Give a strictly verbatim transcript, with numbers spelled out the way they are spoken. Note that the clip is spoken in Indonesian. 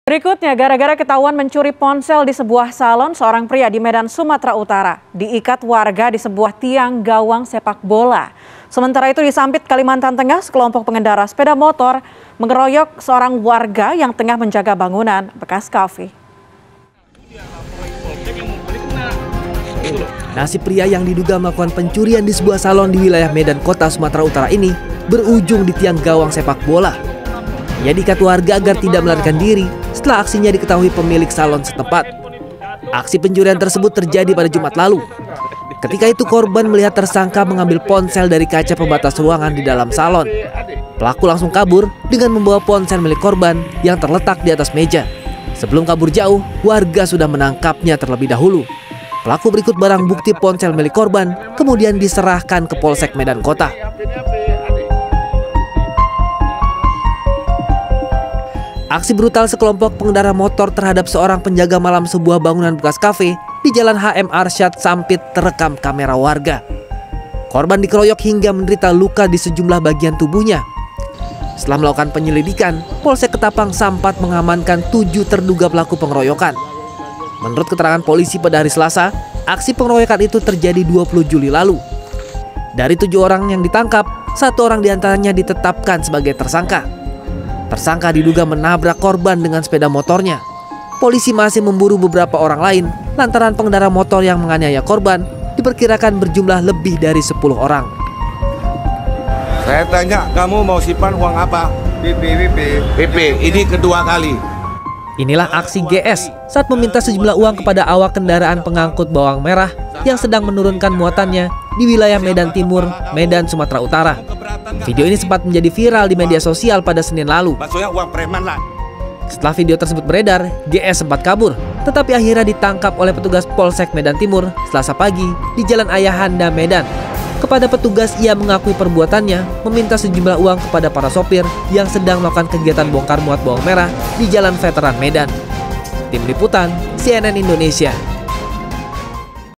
Berikutnya, gara-gara ketahuan mencuri ponsel di sebuah salon, seorang pria di Medan, Sumatera Utara diikat warga di sebuah tiang gawang sepak bola. Sementara itu di Sampit, Kalimantan Tengah, sekelompok pengendara sepeda motor mengeroyok seorang warga yang tengah menjaga bangunan bekas kafe. Nasib pria yang diduga melakukan pencurian di sebuah salon di wilayah Medan, Kota Sumatera Utara ini berujung di tiang gawang sepak bola. Ia diikat warga agar tidak melarikan diri setelah aksinya diketahui pemilik salon setempat. Aksi pencurian tersebut terjadi pada Jumat lalu. Ketika itu korban melihat tersangka mengambil ponsel dari kaca pembatas ruangan di dalam salon. Pelaku langsung kabur dengan membawa ponsel milik korban yang terletak di atas meja. Sebelum kabur jauh, warga sudah menangkapnya terlebih dahulu. Pelaku berikut barang bukti ponsel milik korban, kemudian diserahkan ke Polsek Medan Kota. Aksi brutal sekelompok pengendara motor terhadap seorang penjaga malam sebuah bangunan bekas kafe di Jalan H M Arsyad Sampit terekam kamera warga. Korban dikeroyok hingga menderita luka di sejumlah bagian tubuhnya. Setelah melakukan penyelidikan, Polsek Ketapang sempat mengamankan tujuh terduga pelaku pengeroyokan. Menurut keterangan polisi pada hari Selasa, aksi pengeroyokan itu terjadi dua puluh Juli lalu. Dari tujuh orang yang ditangkap, satu orang diantaranya ditetapkan sebagai tersangka. Tersangka diduga menabrak korban dengan sepeda motornya. Polisi masih memburu beberapa orang lain lantaran pengendara motor yang menganiaya korban diperkirakan berjumlah lebih dari sepuluh orang. Saya tanya, kamu mau simpan uang apa? P P, P P. P P, ini kedua kali. Inilah aksi G S saat meminta sejumlah uang kepada awak kendaraan pengangkut bawang merah yang sedang menurunkan muatannya di wilayah Medan Timur, Medan, Sumatera Utara. Video ini sempat menjadi viral di media sosial pada Senin lalu. Setelah video tersebut beredar, G S sempat kabur, tetapi akhirnya ditangkap oleh petugas Polsek Medan Timur Selasa pagi di Jalan Ayahanda, Medan. Kepada petugas, ia mengakui perbuatannya meminta sejumlah uang kepada para sopir yang sedang melakukan kegiatan bongkar muat bawang merah di Jalan Veteran Medan. Tim Liputan, C N N Indonesia.